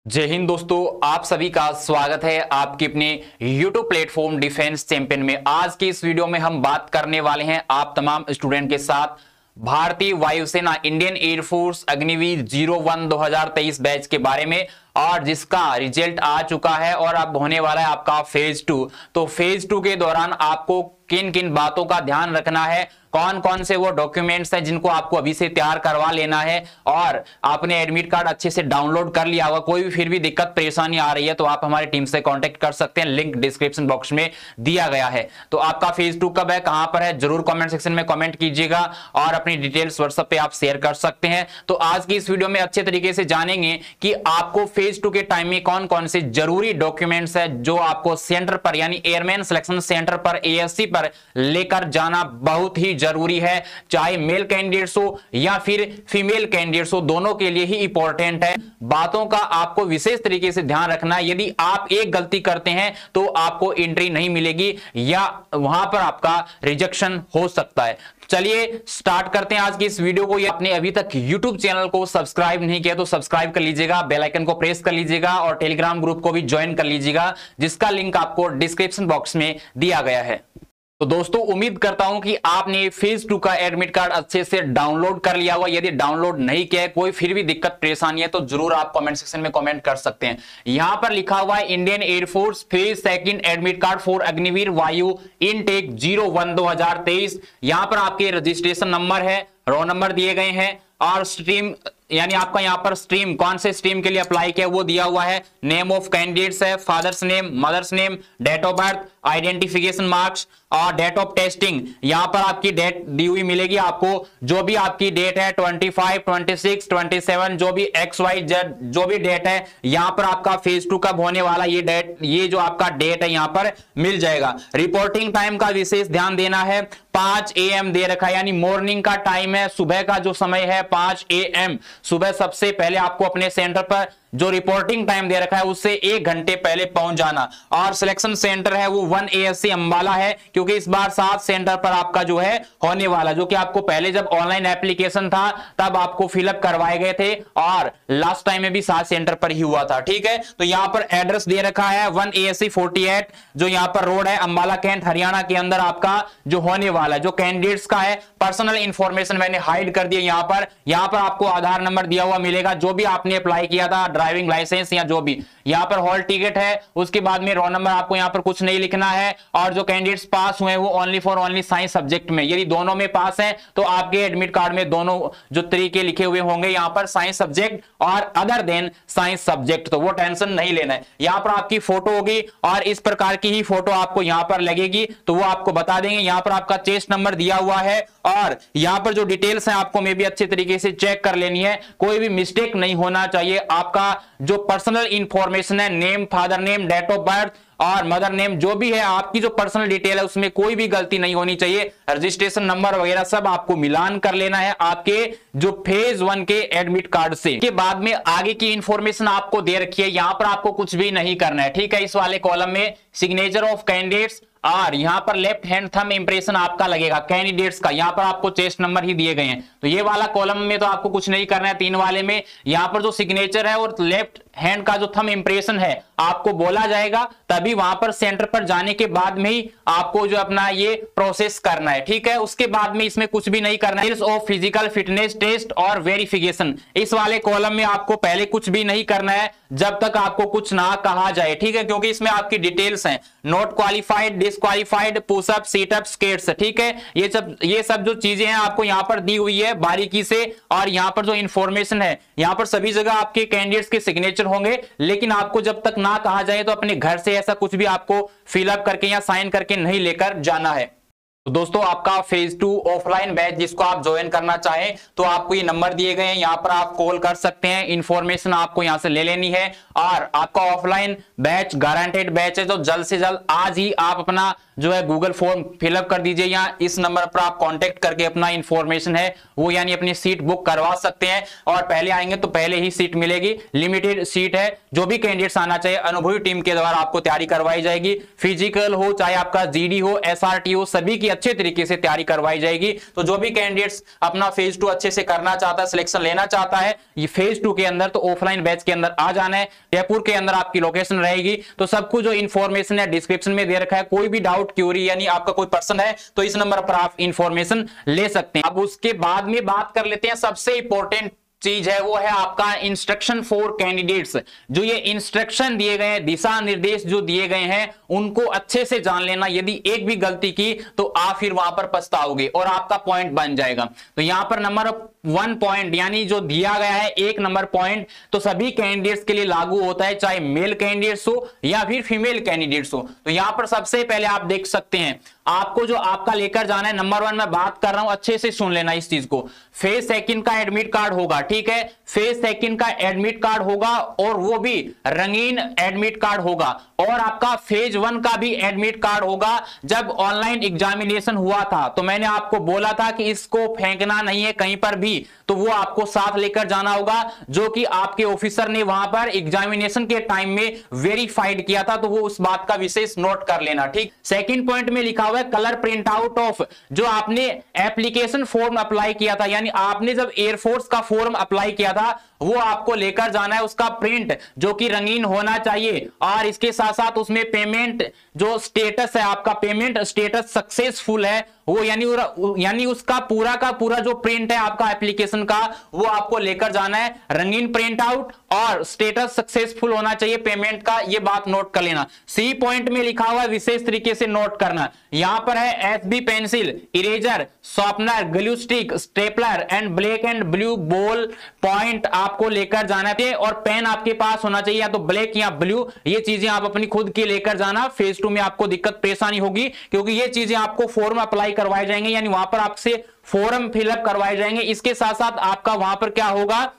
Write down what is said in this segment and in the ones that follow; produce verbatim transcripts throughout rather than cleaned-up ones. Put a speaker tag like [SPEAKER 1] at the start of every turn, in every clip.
[SPEAKER 1] जय हिंद दोस्तों, आप सभी का स्वागत है आपके अपने YouTube प्लेटफॉर्म डिफेंस चैंपियन में। आज की इस वीडियो में हम बात करने वाले हैं आप तमाम स्टूडेंट के साथ भारतीय वायुसेना Indian air force Agniveer zero one दो हजार तेईस बैच के बारे में, और जिसका रिजल्ट आ चुका है और अब होने वाला है आपका फेज टू। तो फेज टू के दौरान आपको किन किन बातों का ध्यान रखना है, कौन कौन से वो डॉक्यूमेंट्स हैं जिनको आपको अभी से तैयार करवा लेना है, और आपने एडमिट कार्ड अच्छे से डाउनलोड कर लिया होगा। कोई भी फिर भी दिक्कत परेशानी आ रही है तो आप हमारी टीम से कांटेक्ट कर सकते हैं, लिंक डिस्क्रिप्शन बॉक्स में दिया गया है। तो आपका फेज टू कब है, कहां पर है, जरूर कमेंट सेक्शन में कमेंट कीजिएगा और अपनी डिटेल्स व्हाट्सएप पे आप शेयर कर सकते हैं। तो आज की इस वीडियो में अच्छे तरीके से जानेंगे कि आपको फेज टू के टाइम में कौन कौन से जरूरी डॉक्यूमेंट्स है जो आपको सेंटर पर यानी एयरमैन सिलेक्शन सेंटर पर एएससी पर लेकर जाना बहुत ही जरूरी है। चाहे मेल कैंडिडेट्स हो या फिर फीमेल कैंडिडेट्स हो, दोनों के लिए ही इंपॉर्टेंट है। बातों का आपको विशेष तरीके से ध्यान रखना है। यदि आप एक गलती करते हैं तो आपको एंट्री नहीं मिलेगी या वहां पर आपका रिजेक्शन हो सकता है। चलिए स्टार्ट करते हैं आज की इस वीडियो को। आपने अभी तक YouTube चैनल को सब्सक्राइब नहीं किया तो सब्सक्राइब कर लीजिएगा, बेल आइकन को प्रेस कर लीजिएगा और टेलीग्राम ग्रुप को भी ज्वाइन कर लीजिएगा, जिसका लिंक आपको डिस्क्रिप्शन बॉक्स में दिया गया है। तो दोस्तों, उम्मीद करता हूं कि आपने फेज टू का एडमिट कार्ड अच्छे से डाउनलोड कर लिया होगा। यदि डाउनलोड नहीं किया है, कोई फिर भी दिक्कत परेशानी है तो जरूर आप कमेंट सेक्शन में कमेंट कर सकते हैं। यहां पर लिखा हुआ है Indian air force phase second admit card for Agniveer Vayu intake zero one दो हजार तेईस। यहां पर आपके रजिस्ट्रेशन नंबर है, रो नंबर दिए गए हैं और स्ट्रीम यानी आपका यहां पर स्ट्रीम कौन से स्ट्रीम के लिए अप्लाई किया वो दिया हुआ है। नेम ऑफ कैंडिडेट्स है, father's name, mother's name, date of birth, identification marks और डेट ऑफ टेस्टिंग। यहां पर आपकी डेट दी हुई मिलेगी आपको, जो भी आपकी डेट है पच्चीस, छब्बीस, सत्ताईस, जो भी एक्स वाई जेड जो भी डेट है, यहां पर आपका फेज टू कब होने वाला ये डेट, ये जो आपका डेट है यहां पर मिल जाएगा। रिपोर्टिंग टाइम का विशेष ध्यान देना है। पांच ए एम दे रखा है यानी मॉर्निंग का टाइम है, सुबह का जो समय है पांच ए एम। सुबह सबसे पहले आपको अपने सेंटर पर जो रिपोर्टिंग टाइम दे रखा है उससे एक घंटे पहले पहुंच जाना। और सिलेक्शन सेंटर है वो वन एएससी अंबाला है, क्योंकि इस बार सात सेंटर पर आपका जो है होने वाला, जो कि आपको पहले जब ऑनलाइन एप्लीकेशन था तब आपको फिलअप करवाए गए थे और लास्ट टाइम में भी सात सेंटर पर ही हुआ था। ठीक है, तो यहां पर एड्रेस दे रखा है वन एएससी फोर्टी एट, जो यहां पर रोड है अंबाला कैंट हरियाणा के अंदर आपका जो होने वाला है। जो कैंडिडेट्स का है पर्सनल इंफॉर्मेशन मैंने हाइड कर दिया यहां पर। यहां पर आपको आधार नंबर दिया हुआ मिलेगा, जो भी आपने अप्लाई किया था, ड्राइविंग लाइसेंस या जो भी। यहां पर हॉल टिकट है, उसके बाद में रोल नंबर, आपको यहां पर कुछ नहीं लिखना है। और जो कैंडिडेट्स पास हुए वो only for only science subject में, यदि दोनों में पास हैं तो आपके एडमिट कार्ड में दोनों जो तरीके लिखे हुए होंगे यहां पर साइंस सब्जेक्ट और अदर देन साइंस सब्जेक्ट, तो वो टेंशन नहीं लेना है। यहां पर आपकी फोटो होगी और इस प्रकार की ही फोटो आपको यहां पर लगेगी, तो वो आपको बता देंगे। यहां पर आपका चेस्ट नंबर दिया हुआ है और यहां पर जो डिटेल्स हैं आपको में भी अच्छे तरीके से चेक कर लेनी है, कोई भी मिस्टेक नहीं होना चाहिए। आपका जो पर्सनल इंफॉर्मेशन है, name, father name, date of birth और मदर नेम, जो भी है आपकी जो पर्सनल डिटेल है उसमें कोई भी गलती नहीं होनी चाहिए। रजिस्ट्रेशन नंबर वगैरह सब आपको मिलान कर लेना है आपके जो फेज वन के एडमिट कार्ड से। के बाद में आगे की इंफॉर्मेशन आपको दे रखी है, यहां पर आपको कुछ भी नहीं करना है। ठीक है, इस वाले कॉलम में सिग्नेचर ऑफ कैंडिडेट्स और यहां पर लेफ्ट हैंड थंब इंप्रेशन आपका लगेगा कैंडिडेट्स का। यहां पर आपको चेस्ट नंबर ही दिए गए हैं, तो ये वाला कॉलम में तो आपको कुछ नहीं करना है। तीन वाले में यहां पर जो सिग्नेचर है और लेफ्ट हैंड का जो थंब इंप्रेशन है आपको बोला जाएगा, तभी वहां पर सेंटर पर जाने के बाद में ही आपको जो अपना ये प्रोसेस करना है। ठीक है, उसके बाद में इसमें कुछ भी नहीं करना है। ऑफ फिजिकल फिटनेस टेस्ट और वेरिफिकेशन, इस वाले कॉलम में आपको पहले कुछ भी नहीं करना है जब तक आपको कुछ ना कहा जाए। ठीक है, क्योंकि इसमें आपकी डिटेल्स हैं, not qualified, disqualified, pushup, situp, squats. ठीक है, ये सब ये सब जो चीजें हैं आपको यहां पर दी हुई है बारीकी से। और यहां पर जो इंफॉर्मेशन है यहां पर सभी जगह आपके कैंडिडेट्स के सिग्नेचर होंगे, लेकिन आपको जब तक ना कहा जाए तो अपने घर से ऐसा कुछ भी आपको फिलअप करके या साइन करके नहीं लेकर जाना है। तो दोस्तों, आपका फेज टू ऑफलाइन बैच जिसको आप ज्वाइन करना चाहें तो आपको ये नंबर दिए गए हैं, यहां पर आप कॉल कर सकते हैं। इंफॉर्मेशन आपको यहां से ले लेनी है और आपका ऑफलाइन बैच गारंटेड बैच है, तो जल्द से जल्द आज ही आप अपना जो है गूगल फॉर्म फिलअप कर दीजिए, या इस नंबर पर आप कांटेक्ट करके अपना इंफॉर्मेशन है वो यानी अपनी सीट बुक करवा सकते हैं। और पहले आएंगे तो पहले ही सीट मिलेगी, लिमिटेड सीट है। जो भी कैंडिडेट्स आना चाहिए अनुभवी टीम के द्वारा आपको तैयारी करवाई जाएगी। फिजिकल हो चाहे आपका जीडी हो, एसआरटी हो, सभी की अच्छे तरीके से तैयारी करवाई जाएगी। तो जो भी कैंडिडेट्स अपना फेज टू अच्छे से करना चाहता है, सिलेक्शन लेना चाहता है ये फेज टू के अंदर, तो ऑफलाइन बैच के अंदर आ जाना है। जयपुर के अंदर आपकी लोकेशन रहेगी। तो सब कुछ जो इन्फॉर्मेशन है डिस्क्रिप्शन में दे रखा है। कोई भी डाउट क्यूरी यानी आपका कोई पर्सन है तो इस नंबर पर आप इंफॉर्मेशन ले सकते हैं। अब उसके बाद में बात कर लेते हैं सबसे इंपॉर्टेंट चीज है, वो है आपका इंस्ट्रक्शन फॉर कैंडिडेट्स। जो ये इंस्ट्रक्शन दिए गए हैं, दिशा निर्देश जो दिए गए हैं, उनको अच्छे से जान लेना। यदि एक भी गलती की तो आप फिर वहां पर पछताओगे और आपका पॉइंट बन जाएगा। तो यहां पर नंबर वन पॉइंट यानी जो दिया गया है एक नंबर पॉइंट, तो सभी कैंडिडेट्स के लिए लागू होता है, चाहे मेल कैंडिडेट्स हो या फिर फीमेल कैंडिडेट्स हो। तो यहां पर सबसे पहले आप देख सकते हैं, आपको जो आपका लेकर जाना है, नंबर वन मैं बात कर रहा हूं, अच्छे से सुन लेना इस चीज को। फेज सेकंड का एडमिट कार्ड होगा, ठीक है, फेज सेकंड का एडमिट कार्ड होगा और वो भी रंगीन एडमिट कार्ड होगा। और आपका फेज वन का भी एडमिट कार्ड होगा। जब ऑनलाइन एग्जामिनेशन हुआ था तो मैंने आपको बोला था कि इसको फेंकना नहीं है कहीं पर भी, तो वो आपको साथ लेकर जाना होगा, जो कि आपके ऑफिसर ने वहां पर एग्जामिनेशन के टाइम में वेरीफाइड किया था। तो वो उस बात का विशेष नोट कर लेना, ठीक। सेकंड पॉइंट में लिखा हुआ है कलर प्रिंट आउट ऑफ, जो आपने एप्लीकेशन फॉर्म अप्लाई किया था, यानी आपने जब एयरफोर्स का फॉर्म अप्लाई किया था वो आपको लेकर जाना है, उसका प्रिंट जो कि रंगीन होना चाहिए। और इसके साथ साथ उसमें पेमेंट जो स्टेटस है, आपका पेमेंट स्टेटस सक्सेसफुल है वो, यानी यानी उसका पूरा का पूरा जो प्रिंट है आपका एप्लीकेशन का, वो आपको लेकर जाना है। रंगीन प्रिंट आउट और स्टेटस सक्सेसफुल होना चाहिए पेमेंट का, ये बात नोट कर लेना। सी पॉइंट में लिखा हुआ है, विशेष तरीके से नोट करना। यहां पर है H B pencil, eraser, sharpener, glue stick, stapler and black and blue ball point आपको लेकर जाना है। और पेन आपके पास होना चाहिए, या तो ब्लैक या ब्लू, ये चीजें आप अपनी खुद की लेकर जाना। फेज टू में आपको दिक्कत परेशानी होगी क्योंकि ये चीजें आपको फॉर्म अप्लाई करवाए जाएंगे, यानी वहां पर आपसे फॉर्म फिलअप करवाए जाएंगे। इसके साथ साथ आपका वहां पर क्या होगा,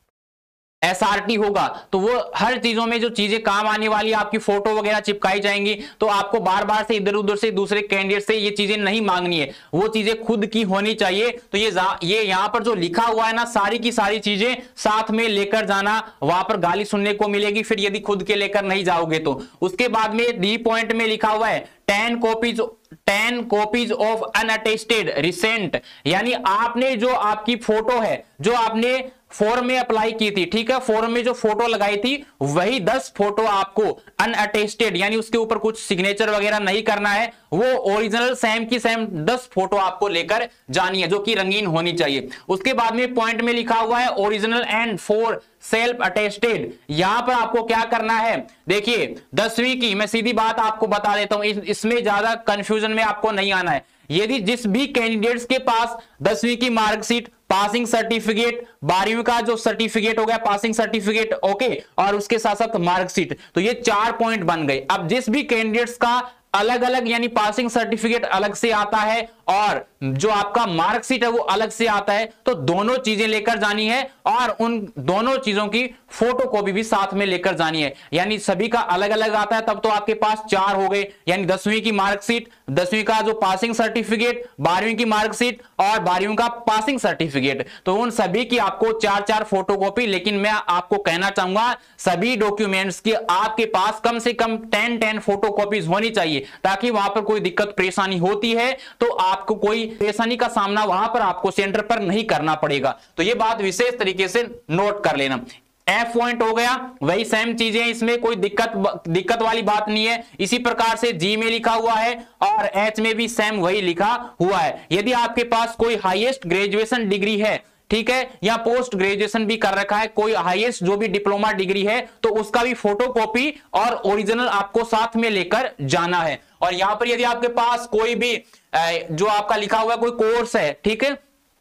[SPEAKER 1] एस आर टी होगा। तो वो हर चीजों में जो चीजें काम आने वाली आपकी फोटो वगैरह चिपकाई जाएंगी। तो आपको बार बार से इधर उधर से दूसरे कैंडिडेट से ये चीजें नहीं मांगनी है, वो चीजें खुद की होनी चाहिए। तो ये ये यहां पर जो लिखा हुआ है ना, सारी की सारी चीजें साथ में लेकर जाना, वहां पर गाली सुनने को मिलेगी फिर यदि खुद के लेकर नहीं जाओगे तो। उसके बाद में डी पॉइंट में लिखा हुआ है ten copies ten copies of unattested recent, यानी आपने जो आपकी फोटो है, जो आपने फॉर्म में अप्लाई की थी, ठीक है, फॉर्म में जो फोटो लगाई थी वही दस फोटो आपको अनअटेस्टेड, यानी उसके ऊपर कुछ सिग्नेचर वगैरह नहीं करना है, वो ओरिजिनल सेम की सेम दस फोटो आपको लेकर जानी है, जो कि रंगीन होनी चाहिए। उसके बाद में पॉइंट में लिखा हुआ है original and four self attested. यहां पर आपको क्या करना है, देखिए दसवीं की मैं सीधी बात आपको बता देता हूं, इस, इसमें ज्यादा कंफ्यूजन में आपको नहीं आना है। यदि जिस भी कैंडिडेट्स के पास दसवीं की मार्कशीट, पासिंग सर्टिफिकेट, बारहवीं का जो सर्टिफिकेट हो गया पासिंग सर्टिफिकेट, ओके, और उसके साथ साथ मार्कशीट, तो ये चार पॉइंट बन गए। अब जिस भी कैंडिडेट्स का अलग अलग यानी पासिंग सर्टिफिकेट अलग से आता है और जो आपका मार्कशीट है वो अलग से आता है, तो दोनों चीजें लेकर जानी है और उन दोनों चीजों की फोटो कॉपी भी साथ में लेकर जानी है। यानी सभी का अलग अलग आता है, तब तो आपके पास चार हो गए, यानी दसवीं की मार्कशीट, दसवीं का जो पासिंग सर्टिफिकेट, बारहवीं की मार्कशीट और बारहवीं का पासिंग सर्टिफिकेट, तो उन सभी की आपको चार चार फोटो कॉपी। लेकिन मैं आपको कहना चाहूंगा सभी डॉक्यूमेंट्स की आपके पास कम से कम टेन टेन फोटो कॉपीज होनी चाहिए, ताकि वहां पर कोई दिक्कत परेशानी होती है तो आपको कोई परेशानी का सामना वहां पर आपको सेंटर पर नहीं करना पड़ेगा। तो ये बात विशेष तरीके से नोट कर लेना। एफ पॉइंट हो गया, वही सेम चीजें, इसमें कोई दिक्कत दिक्कत वाली बात नहीं है। इसी प्रकार से जी में लिखा हुआ है और एच में भी सेम वही लिखा हुआ है। यदि आपके पास कोई हाईएस्ट ग्रेजुएशन डिग्री है, ठीक है, या पोस्ट ग्रेजुएशन भी कर रखा है, कोई हाईएस्ट जो भी डिप्लोमा डिग्री है, तो उसका भी फोटो कॉपी और ओरिजिनल आपको साथ में लेकर जाना है। और यहां पर यदि आपके पास कोई भी जो आपका लिखा हुआ कोई कोर्स है, ठीक है,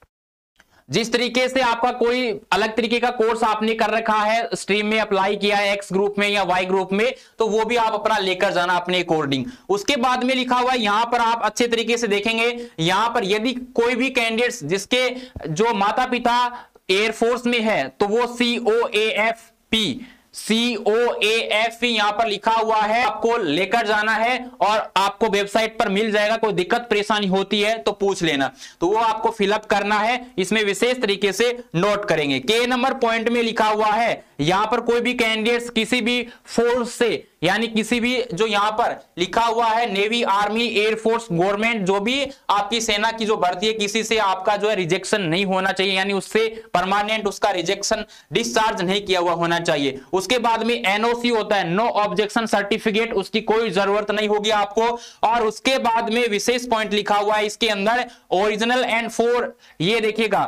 [SPEAKER 1] जिस तरीके से आपका कोई अलग तरीके का कोर्स आपने कर रखा है, स्ट्रीम में अप्लाई किया है एक्स ग्रुप में या वाई ग्रुप में, तो वो भी आप अपना लेकर जाना अपने अकॉर्डिंग। उसके बाद में लिखा हुआ है, यहां पर आप अच्छे तरीके से देखेंगे, यहां पर यदि कोई भी कैंडिडेट्स जिसके जो माता पिता एयरफोर्स में है, तो वो C O A F P C O A F यहां पर लिखा हुआ है, आपको लेकर जाना है और आपको वेबसाइट पर मिल जाएगा। कोई दिक्कत परेशानी होती है तो पूछ लेना, तो वो आपको फिलअप करना है, इसमें विशेष तरीके से नोट करेंगे। के नंबर पॉइंट में लिखा हुआ है, यहां पर कोई भी कैंडिडेट्स किसी भी फोर्स से यानी किसी भी जो यहाँ पर लिखा हुआ है नेवी, आर्मी, एयरफोर्स, गवर्नमेंट, जो भी आपकी सेना की जो भर्ती है, किसी से आपका जो है रिजेक्शन नहीं होना चाहिए, यानी उससे परमानेंट उसका रिजेक्शन डिस्चार्ज नहीं किया हुआ होना चाहिए। उसके बाद में एनओसी होता है, नो ऑब्जेक्शन सर्टिफिकेट, उसकी कोई जरूरत नहीं होगी आपको। और उसके बाद में विशेष पॉइंट लिखा हुआ है इसके अंदर ओरिजिनल एंड फोर, ये देखिएगा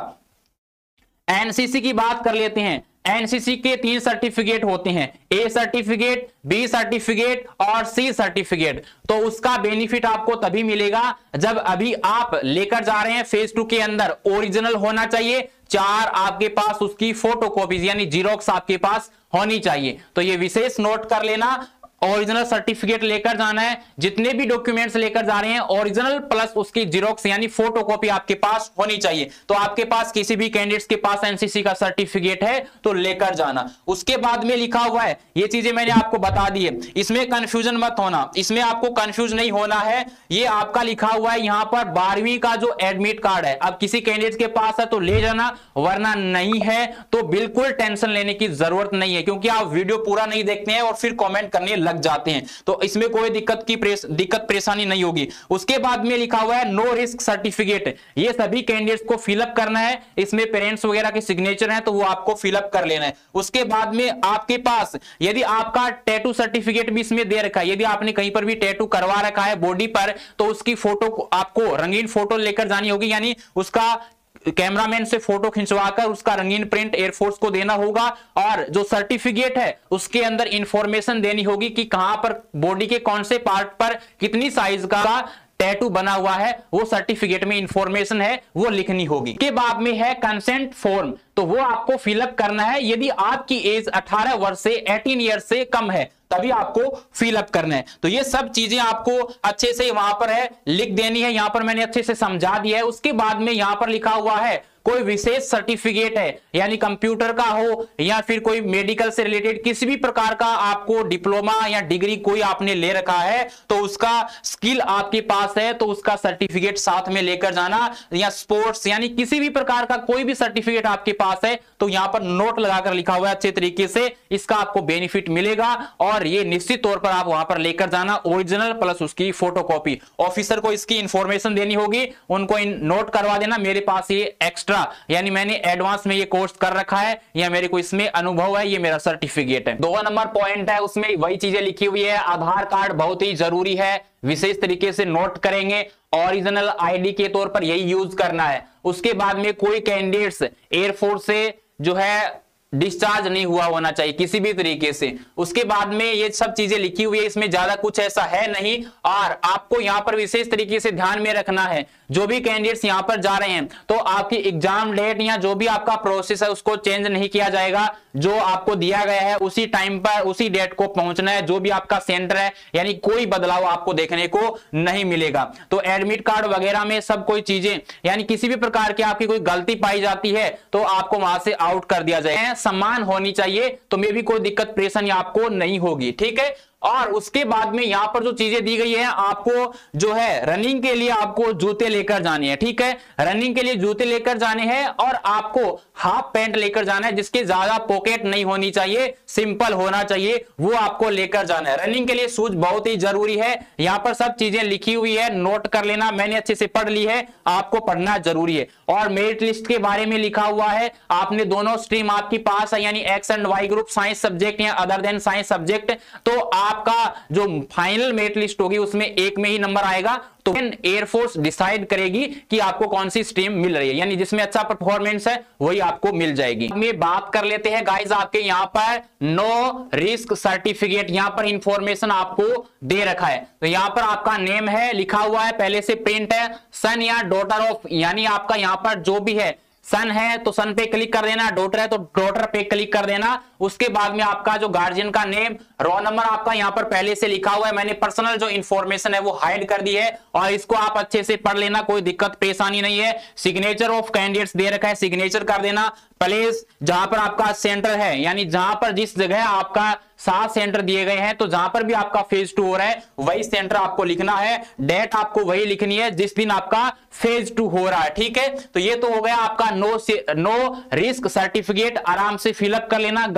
[SPEAKER 1] एनसीसी की बात कर लेते हैं। एनसीसी के तीन सर्टिफिकेट होते हैं, ए सर्टिफिकेट, बी सर्टिफिकेट और सी सर्टिफिकेट। तो उसका बेनिफिट आपको तभी मिलेगा जब अभी आप लेकर जा रहे हैं फेज टू के अंदर। ओरिजिनल होना चाहिए, चार आपके पास उसकी फोटोकॉपीज यानी जीरोक्स आपके पास होनी चाहिए। तो ये विशेष नोट कर लेना, ओरिजिनल सर्टिफिकेट लेकर जाना है, जितने भी डॉक्यूमेंट्स लेकर जा रहे हैं ओरिजिनल प्लस उसकी जीरोक्स यानी फोटोकॉपी आपके पास होनी चाहिए। तो आपके पास किसी भी कैंडिडेट्स के पास एनसीसी का सर्टिफिकेट है तो लेकर जाना। उसके बाद में लिखा हुआ है, ये चीजें मैंने आपको बता दी है, इसमें कंफ्यूजन मत होना, इसमें आपको कंफ्यूज नहीं होना है। ये आपका लिखा हुआ है यहां पर बारहवीं का जो एडमिट कार्ड है, अब किसी कैंडिडेट के पास है तो ले जाना, वरना नहीं है तो बिल्कुल टेंशन लेने की जरूरत नहीं है, क्योंकि आप वीडियो पूरा नहीं देखते हैं और फिर कॉमेंट करने लग जाते हैं, तो इसमें कोई दिक्कत की प्रेस, दिक्कत परेशानी नहीं होगी। उसके बाद में लिखा हुआ है नो रिस्क सर्टिफिकेट, ये सभी कैंडिडेट्स को फिलअप करना है, इसमें पेरेंट्स वगैरह के सिग्नेचर हैं तो वो आपको फिलअप कर लेना है। उसके बाद में आपके पास यदि आपका टैटू सर्टिफिकेट भी इसमें दे रखा है, यदि आपने कहीं पर भी टैटू करवा रखा है बॉडी पर तो उसकी फोटो आपको रंगीन फोटो लेकर जानी होगी, यानी उसका कैमरामैन से फोटो खिंचवाकर उसका रंगीन प्रिंट एयरफोर्स को देना होगा। और जो सर्टिफिकेट है उसके अंदर इंफॉर्मेशन देनी होगी कि कहां पर बॉडी के कौन से पार्ट पर कितनी साइज का टैटू बना हुआ है, वो सर्टिफिकेट में इंफॉर्मेशन है वो लिखनी होगी। के बाद में है कंसेंट फॉर्म, तो वो आपको फिलअप करना है। यदि आपकी एज अठारह वर्ष से अठारह ईयर से कम है तभी आपको फिलअप करना है। तो ये सब चीजें आपको अच्छे से वहां पर है लिख देनी है, यहां पर मैंने अच्छे से समझा दिया है। उसके बाद में यहां पर लिखा हुआ है कोई विशेष सर्टिफिकेट है, यानी कंप्यूटर का हो या फिर कोई मेडिकल से रिलेटेड किसी भी प्रकार का आपको डिप्लोमा या डिग्री कोई आपने ले रखा है तो उसका स्किल आपके पास है तो उसका सर्टिफिकेट साथ में लेकर जाना, या स्पोर्ट्स यानी किसी भी प्रकार का कोई भी सर्टिफिकेट आपके पास है तो यहां पर नोट लगाकर लिखा हुआ है अच्छे तरीके से, इसका आपको बेनिफिट मिलेगा और ये निश्चित तौर पर आप वहां पर लेकर जाना, ओरिजिनल प्लस उसकी फोटोकॉपी। ऑफिसर को इसकी इंफॉर्मेशन देनी होगी, उनको नोट करवा देना मेरे पास ये एक्स्ट्रा यानी मैंने एडवांस में ये कोर्स कर रखा है या मेरे को इसमें अनुभव है, ये मेरा सर्टिफिकेट है। दो नंबर पॉइंट है उसमें वही चीजें लिखी हुई है, आधार कार्ड बहुत ही जरूरी है, विशेष तरीके से नोट करेंगे, ओरिजिनल आईडी के तौर पर यही यूज करना है। उसके बाद में कोई कैंडिडेट्स एयरफोर्स से जो है डिस्चार्ज नहीं हुआ होना चाहिए किसी भी तरीके से। उसके बाद में ये सब चीजें लिखी हुई है, इसमें ज्यादा कुछ ऐसा है नहीं। और आपको यहां पर विशेष तरीके से ध्यान में रखना है, जो भी कैंडिडेट्स यहां पर जा रहे हैं तो आपकी एग्जाम डेट या जो भी आपका प्रोसेस है उसको चेंज नहीं किया जाएगा, जो आपको दिया गया है उसी टाइम पर उसी डेट को पहुंचना है, जो भी आपका सेंटर है, यानी कोई बदलाव आपको देखने को नहीं मिलेगा। तो एडमिट कार्ड वगैरह में सब कोई चीजें यानी किसी भी प्रकार की आपकी कोई गलती पाई जाती है तो आपको वहां से आउट कर दिया जाएगा। समान होनी चाहिए तो में भी कोई दिक्कत परेशानी आपको नहीं होगी, ठीक है। और उसके बाद में यहां पर जो चीजें दी गई है, आपको जो है रनिंग के लिए आपको जूते लेकर जाने हैं, ठीक है, रनिंग के लिए जूते लेकर जाने हैं और आपको हाफ पैंट लेकर जाना है जिसके ज्यादा पॉकेट नहीं होनी चाहिए, सिंपल होना चाहिए, वो आपको लेकर जाना है। रनिंग के लिए शूज बहुत ही जरूरी है, यहां पर सब चीजें लिखी हुई है, नोट कर लेना, मैंने अच्छे से पढ़ ली है, आपको पढ़ना जरूरी है। और मेरिट लिस्ट के बारे में लिखा हुआ है, आपने दोनों स्ट्रीम आपकी पास है यानी X and Y group, science subject या अदर देन साइंस सब्जेक्ट, तो आपका जो फाइनल मेरिट लिस्ट होगी उसमें एक में ही नंबर आएगा, तो एयरफोर्स डिसाइड करेगी कि आपको कौन सी स्ट्रीम मिल रही है, यानी जिसमें अच्छा परफॉर्मेंस है वही आपको मिल जाएगी। हम ये बात कर लेते हैं गाइस, आपके यहाँ पर नो रिस्क सर्टिफिकेट, यहाँ पर इंफॉर्मेशन आपको दे रखा है, तो यहाँ पर आपका नेम है लिखा हुआ है, पहले से प्रिंट है, सन या डॉटर ऑफ, यानी आपका यहाँ पर जो भी है, सन है तो सन पे क्लिक कर देना, डॉटर है तो डॉटर पे क्लिक कर देना। उसके बाद में आपका जो गार्जियन का नेम, रोल नंबर आपका यहाँ पर पहले से लिखा हुआ है, मैंने पर्सनल जो इंफॉर्मेशन है वो हाइड कर दी है और इसको आप अच्छे से पढ़ लेना, कोई दिक्कत परेशानी नहीं है। सिग्नेचर ऑफ कैंडिडेट्स दे रखा है, सिग्नेचर कर देना। प्लेस जहां पर आपका सेंटर है यानी जहां पर जिस जगह आपका सात सेंटर दिए गए हैं तो जहां पर भी आपका फेज टू हो रहा है वही सेंटर आपको लिखना है, डेट आपको वही लिखनी है जिस दिन आपका फेज टू हो रहा है, ठीक है। तो ये तो हो गया आपका नो नो रिस्क सर्टिफिकेट, आराम से फिलअप कर लेना,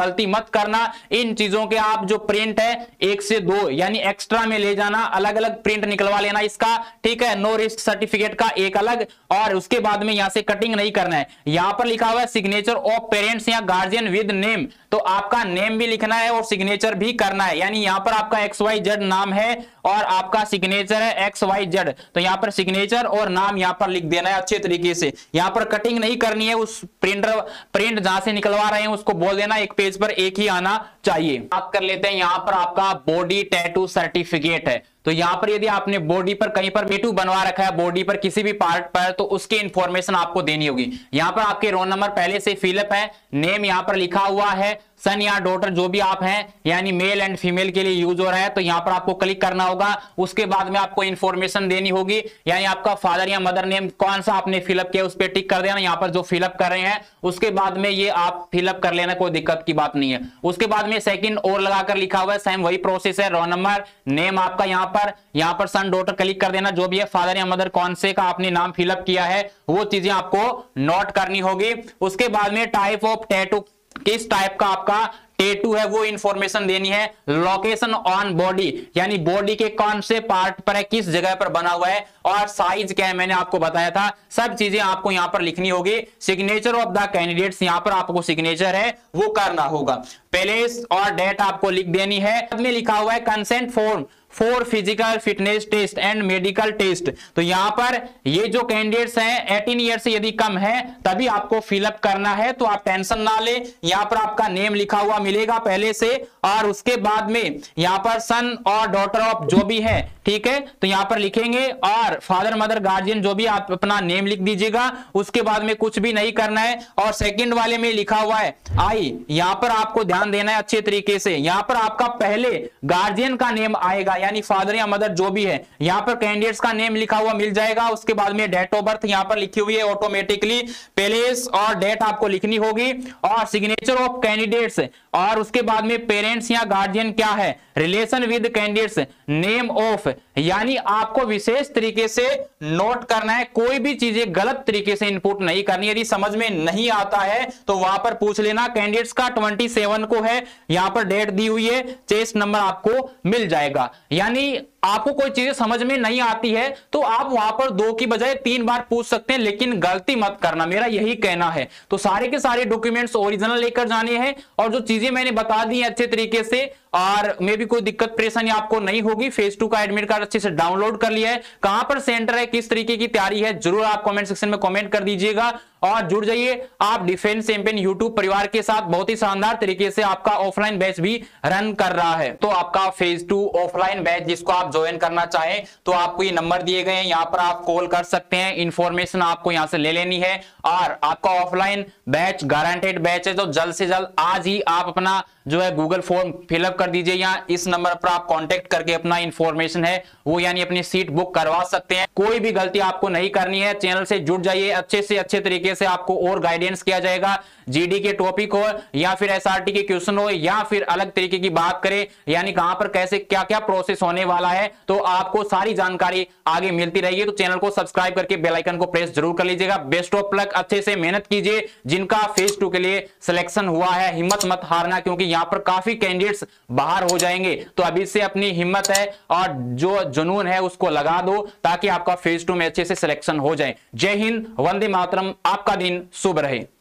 [SPEAKER 1] गलती मत करना। इन चीजों के आप जो प्रिंट है एक से दो यानी एक्स्ट्रा में ले जाना, अलग अलग प्रिंट निकलवा लेना इसका, ठीक है। नो रिस्क सर्टिफिकेट का एक अलग, और उसके बाद में यहां से कटिंग नहीं करना है। यहां पर लिखा हुआ है सिग्नेचर ऑफ पेरेंट्स या गार्जियन विद नेम, तो आपका नेम भी लिखना है और सिग्नेचर भी करना है। यानी यहां पर आपका एक्स वाई जेड नाम है और आपका सिग्नेचर है एक्स वाई जेड, तो यहां पर सिग्नेचर और नाम यहां पर लिख देना है अच्छे तरीके से। यहां पर कटिंग नहीं करनी है, उस प्रिंटर प्रिंट जहां से निकलवा रहे हैं उसको बोल देना एक पेज पर एक ही आना चाहिए। बात कर लेते हैं यहां पर आपका बॉडी टैटू सर्टिफिकेट है, तो यहां पर यदि आपने बॉडी पर कहीं पर टैटू बनवा रखा है बॉडी पर किसी भी पार्ट पर, तो उसकी इंफॉर्मेशन आपको देनी होगी। यहां पर आपके रोल नंबर पहले से फिलअप है, नेम यहां पर लिखा हुआ है, सन या डॉटर जो भी आप हैं यानी मेल एंड फीमेल के लिए यूज हो रहा है, तो यहां पर आपको क्लिक करना होगा। उसके बाद में आपको इंफॉर्मेशन देनी होगी, यानी आपका फादर या मदर नेम कौन सा आपने फिलअप किया उस पर टिक कर देना, यहां पर जो फिलअप कर रहे हैं उसके बाद में ये आप फिलअप कर लेना, कोई दिक्कत की बात नहीं है। उसके बाद में सेकंड और लगाकर लिखा हुआ है, सेम वही प्रोसेस है, रोल नंबर नेम आपका यहां पर यहां पर सन डॉटर क्लिक कर देना, जो भी है फादर या मदर कौन से का आपने नाम फिलअप किया है वो चीजें आपको नोट करनी होगी। उसके बाद में टाइप ऑफ टैटू, किस टाइप का आपका टैटू है वो इंफॉर्मेशन देनी है। लोकेशन ऑन बॉडी यानी बॉडी के कौन से पार्ट पर है, किस जगह पर बना हुआ है, और साइज क्या है मैंने आपको बताया था, सब चीजें आपको यहां पर लिखनी होगी। सिग्नेचर ऑफ द कैंडिडेट्स, यहां पर आपको सिग्नेचर है वो करना होगा। प्लेस और डेट आपको लिख देनी है। बाद में लिखा हुआ है consent form for physical fitness test and medical test, तो यहां पर ये जो कैंडिडेट्स हैं अठारह ईयर से यदि कम है तभी आपको फिलअप करना है, तो आप टेंशन ना ले। यहां पर आपका नेम लिखा हुआ मिलेगा पहले से, और उसके बाद में यहां पर सन और डॉटर ऑफ जो भी है, ठीक है, तो यहां पर लिखेंगे, और फादर मदर गार्जियन जो भी आप अपना नेम लिख दीजिएगा। उसके बाद में कुछ भी नहीं करना है। और सेकंड वाले में लिखा हुआ है आई, यहां पर आपको ध्यान देना है अच्छे तरीके से। यहां पर आपका पहले गार्जियन का नेम आएगा यानी फादर या मदर जो भी है, यहां पर कैंडिडेट्स का नेम लिखा हुआ मिल जाएगा। उसके बाद में डेट ऑफ बर्थ यहां पर लिखी हुई है ऑटोमेटिकली, प्लेस और डेट आपको लिखनी होगी, और सिग्नेचर ऑफ कैंडिडेट्स, और उसके बाद में पेरेंट्स या गार्जियन क्या है, relation with candidates, name of, यानी आपको विशेष तरीके से नोट करना है, कोई भी चीजें गलत तरीके से इनपुट नहीं करनी। यदि समझ में नहीं आता है तो वहां पर पूछ लेना। कैंडिडेट्स का सत्ताईस को है, यहां पर डेट दी हुई है, चेस्ट नंबर आपको मिल जाएगा। यानी आपको कोई चीजें समझ में नहीं आती है तो आप वहां पर दो की बजाय तीन बार पूछ सकते हैं, लेकिन गलती मत करना, मेरा यही कहना है। तो सारे के सारे डॉक्यूमेंट्स ओरिजिनल लेकर जाने हैं, और जो चीजें मैंने बता दी हैं अच्छे तरीके से, और मे भी कोई दिक्कत परेशानी आपको नहीं होगी। फेज टू का एडमिट कार्ड अच्छे से डाउनलोड कर लिया है, कहां पर सेंटर है, किस तरीके की तैयारी है, जरूर आप कमेंट सेक्शन में कमेंट कर दीजिएगा, और जुड़ जाइए आप डिफेंस चैंपियन यूट्यूब परिवार के साथ। बहुत ही शानदार तरीके से आपका ऑफलाइन बैच भी रन कर रहा है। तो आपका फेज टू ऑफलाइन बैच जिसको आप ज्वाइन करना चाहें तो आपको ये नंबर दिए गए हैं, यहां पर आप कॉल कर सकते हैं, इंफॉर्मेशन आपको यहां से ले लेनी है। और आपका ऑफलाइन बैच गारंटेड बैच है, तो जल्द से जल्द आज ही आप अपना जो है गूगल फॉर्म फिलअप कर दीजिए, या इस नंबर पर आप कांटेक्ट करके अपना इंफॉर्मेशन है वो यानी अपनी सीट बुक करवा सकते हैं। कोई भी गलती आपको नहीं करनी है, चैनल से जुड़ जाइए, अच्छे से अच्छे तरीके से आपको और गाइडेंस किया जाएगा। जीडी के टॉपिक हो या फिर एसआरटी के क्वेश्चन हो या फिर अलग तरीके की बात करें, यानी कहां पर कैसे क्या क्या प्रोसेस होने वाला है, तो आपको सारी जानकारी आगे मिलती रहेगी। तो चैनल को सब्सक्राइब करके बेल आइकन को प्रेस जरूर कर लीजिएगा। बेस्ट ऑफ लक, अच्छे से मेहनत कीजिए। जिनका फेज टू के लिए सिलेक्शन हुआ है हिम्मत मत हारना, क्योंकि यहां पर काफी कैंडिडेट्स बाहर हो जाएंगे, तो अभी से अपनी हिम्मत है और जो जुनून है उसको लगा दो, ताकि आपका फेज टू में अच्छे से सिलेक्शन हो जाए। जय हिंद, वंदे मातरम, आपका दिन शुभ रहे।